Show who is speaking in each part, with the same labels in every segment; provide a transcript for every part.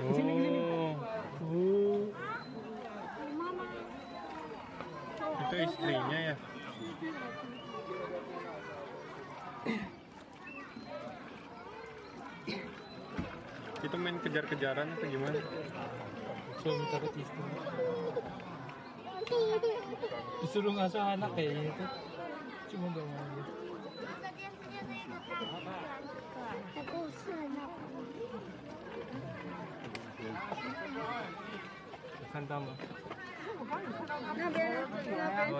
Speaker 1: Oh. Itu istrinya ya. Itu main kejar-kejaran atau gimana?
Speaker 2: Suami takut istri. Disuruh ngasuh anak kayaknya itu. Cuma gak mau gitu. 有看到吗？
Speaker 3: 那边，
Speaker 2: 有。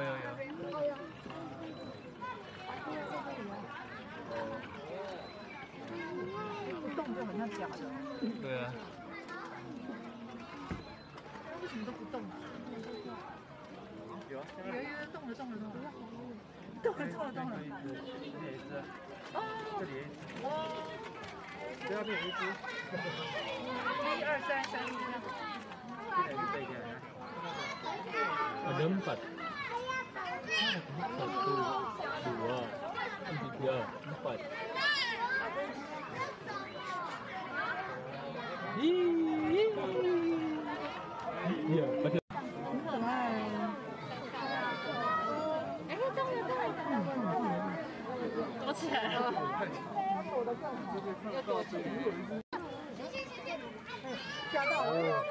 Speaker 3: 动作很像假的。
Speaker 2: 对啊。
Speaker 3: 为什么都不动啊？有，动了。动了。哦，这里哇，这边有一只。1、2、3，3只。
Speaker 2: Ada 4. 1, 2, 3, 4. Iya, pada.
Speaker 3: 很可爱。哎，动了。躲起来了。躲得更好。吓到了。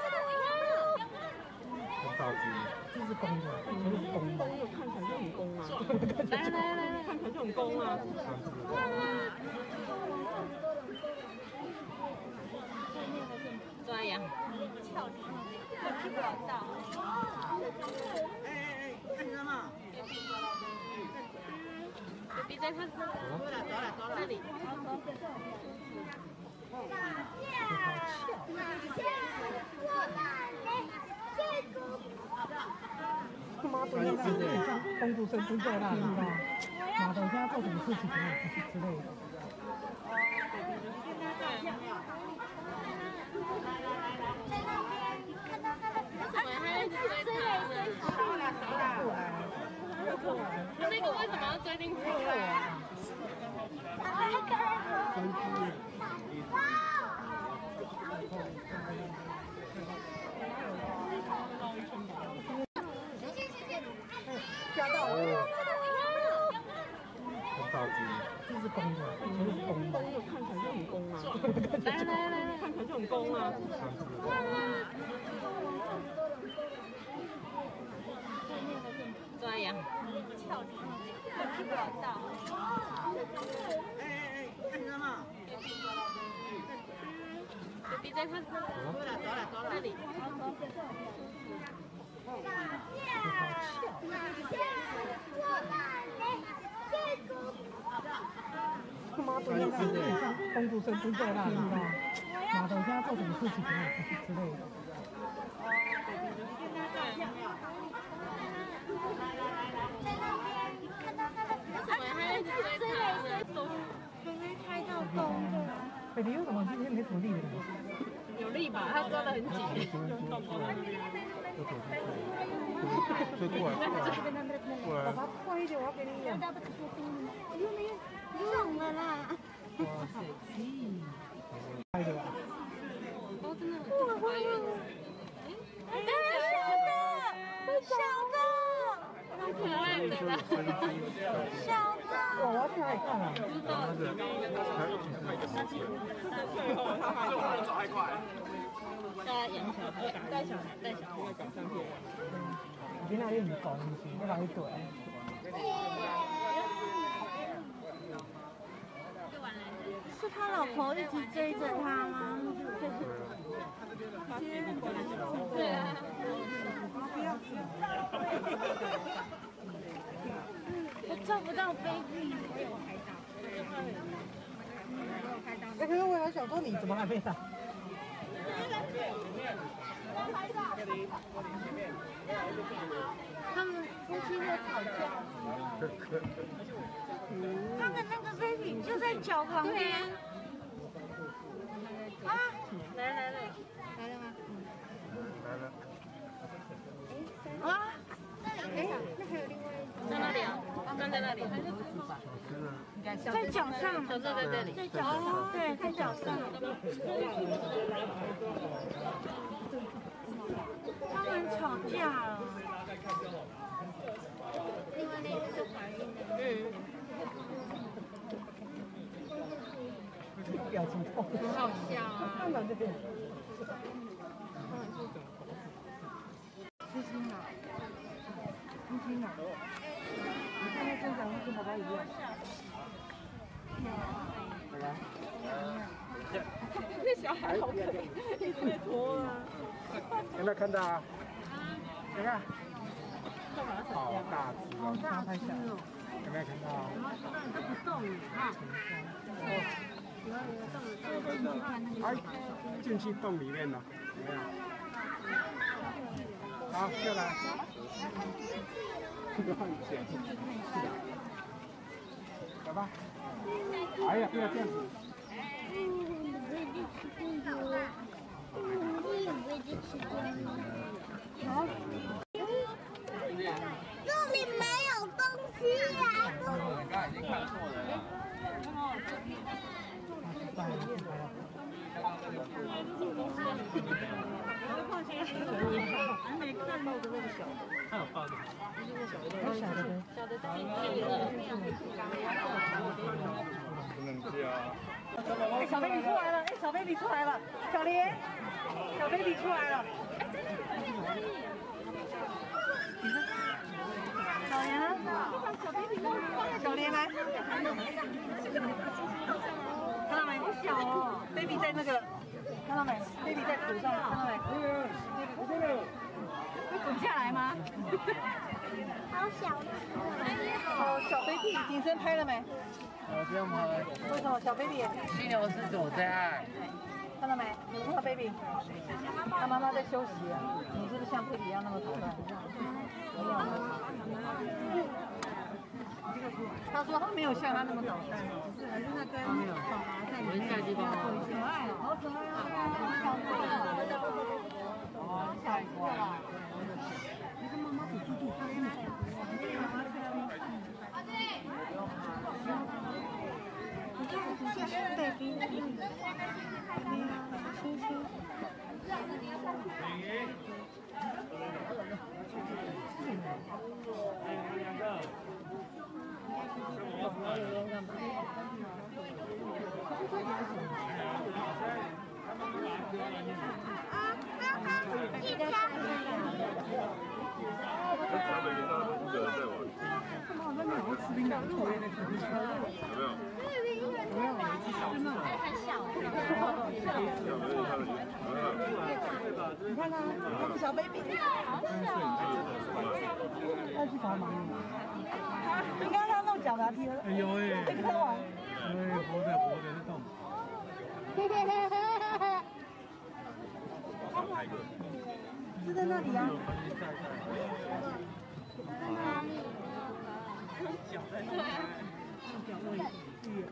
Speaker 1: 很大只，
Speaker 3: 这是公的，公的看起来就很公啊！来，看起来就很公啊！抓痒，翘着，屁股很大。哎，看见了吗？别在它走了，这里。他妈不要真的像公主生在那里吧？妈的，我现在做什么事情之类的。那个为什么要追进去啊？抓到了！
Speaker 1: 很大只，
Speaker 3: 这是公的，公的看起来就很公啊！来，看起来就很公啊！抓痒，翘着，屁股很大。哎，看见了吗？别在它走了，那里。 他妈不要真的像公主生在那里吧？妈的，我现在做什么事情之类的。开到公的。北迪为什么今天没什么力了？有力吧？他抓得很紧。
Speaker 1: 追过来，
Speaker 3: 爸爸快一点，我要给你演。中了啦！哇塞，快点吧！哦，真的很怀孕。小的，太可爱了啦！小的，我要去哪里看啊？不知道。走太快。带养小孩，带小孩，你那里唔讲事，你哪里对？是他老婆一直追着他吗？对啊。我照不到 baby。可是我有想说，你怎么还没打？ 他们夫妻在吵架。他的那个 baby 就在脚旁边。啊！来了吗？
Speaker 1: 来了。
Speaker 3: 啊！哎，那还有另外一只。在哪里啊？站在那里。在脚上。在这里。在脚上。对，在脚上。
Speaker 4: 表情痛。
Speaker 3: 很好笑啊。
Speaker 4: 看到这边。
Speaker 3: 吃心啊，吃心啊。
Speaker 4: 你看那身长跟爸爸一样。
Speaker 3: 这小孩好可爱，一直在拖啊。
Speaker 1: 有没有看到啊？你看，好大只哦，
Speaker 3: 大只哦。
Speaker 1: 有没有看到啊？
Speaker 3: 它不动啊。
Speaker 1: 哎，进去洞里面了，有没有？好，下来。走吧。哎呀，不要这样子。
Speaker 4: 好。
Speaker 5: 这里没有东西呀。
Speaker 6: 刚刚已经看错了啦。
Speaker 4: 还没看到的那个小的，
Speaker 2: 他有放的。
Speaker 4: 还小的呢。
Speaker 3: 小的在里面。
Speaker 1: 不能加。
Speaker 4: 哎，小 baby 出来了！哎，小 baby 出来了！小莲，小 baby 出来了！小莲呢？小莲来，看到没？好小哦！baby 在那个，看到没 ？baby 在土上，看到没？会滚下来吗？
Speaker 5: 好小。
Speaker 4: 好，小 baby 景深拍了没？
Speaker 6: 我不用拍。
Speaker 4: 为什么小 baby？
Speaker 6: 犀牛是我最爱。
Speaker 4: 看到没？有看到 baby？他妈妈在休息啊。你是不是像 baby 一样那么捣蛋？没有。他说他没有像他那么捣蛋，只是还是他跟爸爸在里面可爱哦，好可爱哦！下一个。你跟妈妈比弟弟，他真的。谢谢 baby。星星。
Speaker 5: 一家。
Speaker 7: 台北跟他们一个人在玩。
Speaker 4: 那你好吃冰凉口味的可不可以？
Speaker 7: 有没有？
Speaker 5: 很小。
Speaker 4: 你看他，他是小 baby， 好小。要去找妈妈。你看他弄脚拿踢了。
Speaker 2: 哎呦哎！
Speaker 4: 没看完。
Speaker 2: 哎，活的在动。
Speaker 4: 是在那里啊。
Speaker 5: 哪里？
Speaker 4: 脚在那里。脚位置。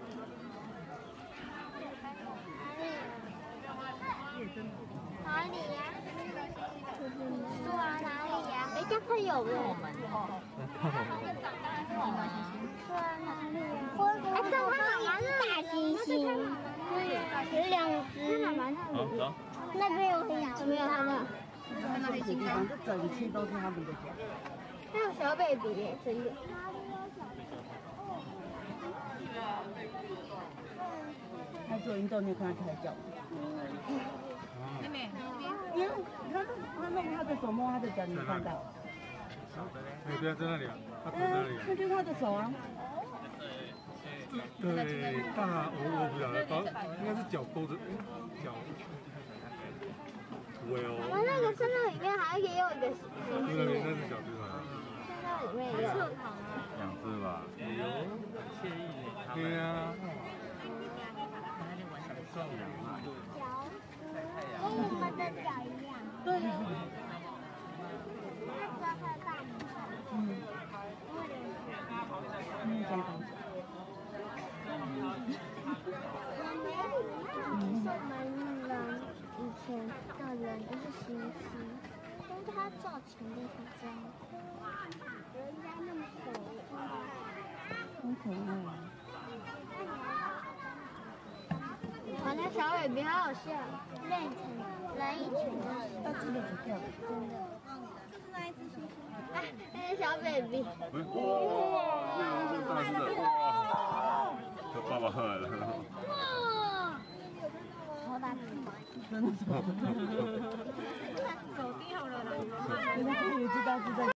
Speaker 5: 哪里呀？是啊，哪里呀？哎，这块有了。是啊，哪里呀？哎，这它妈妈是大猩猩，对，有两只。它妈妈那里。
Speaker 7: 好，
Speaker 5: 那边有没有它的？
Speaker 4: 看到黑猩猩，这整区都是他们的脚。
Speaker 5: 还有小 baby 耶，真的。
Speaker 4: 他做运动，你看他抬脚。
Speaker 3: 妹妹，
Speaker 4: 你看他弄他的手摸他的脚，你看到？
Speaker 2: 哎，对啊，在那里啊，他躺在那里啊。
Speaker 4: 那就是他的手啊。
Speaker 2: 对，我不晓得，应该是脚勾着脚。
Speaker 5: 我那个圣诞里面还也有一个星
Speaker 2: 那边那是小只团。
Speaker 5: 圣诞里面有。
Speaker 7: 两只吧。
Speaker 2: 哎呦，惬意呢。对呀。
Speaker 5: 脚，跟我们的脚一样。
Speaker 4: 对啊。
Speaker 5: 那个还有大拇指。
Speaker 4: 这样子。
Speaker 5: 我们人以前的人都是猩猩，但是他造成的是这样，人家那么可爱，
Speaker 4: 很可爱。
Speaker 5: 好像小尾比好好笑，人以前都是，
Speaker 4: 要记得股票。
Speaker 5: 真的。就是那一只猩猩，哎，那是小 baby。
Speaker 7: 哇，这个是大只的哇！他爸爸来了。
Speaker 5: 哇！
Speaker 4: 真的手。手掉了啦！你知道是在。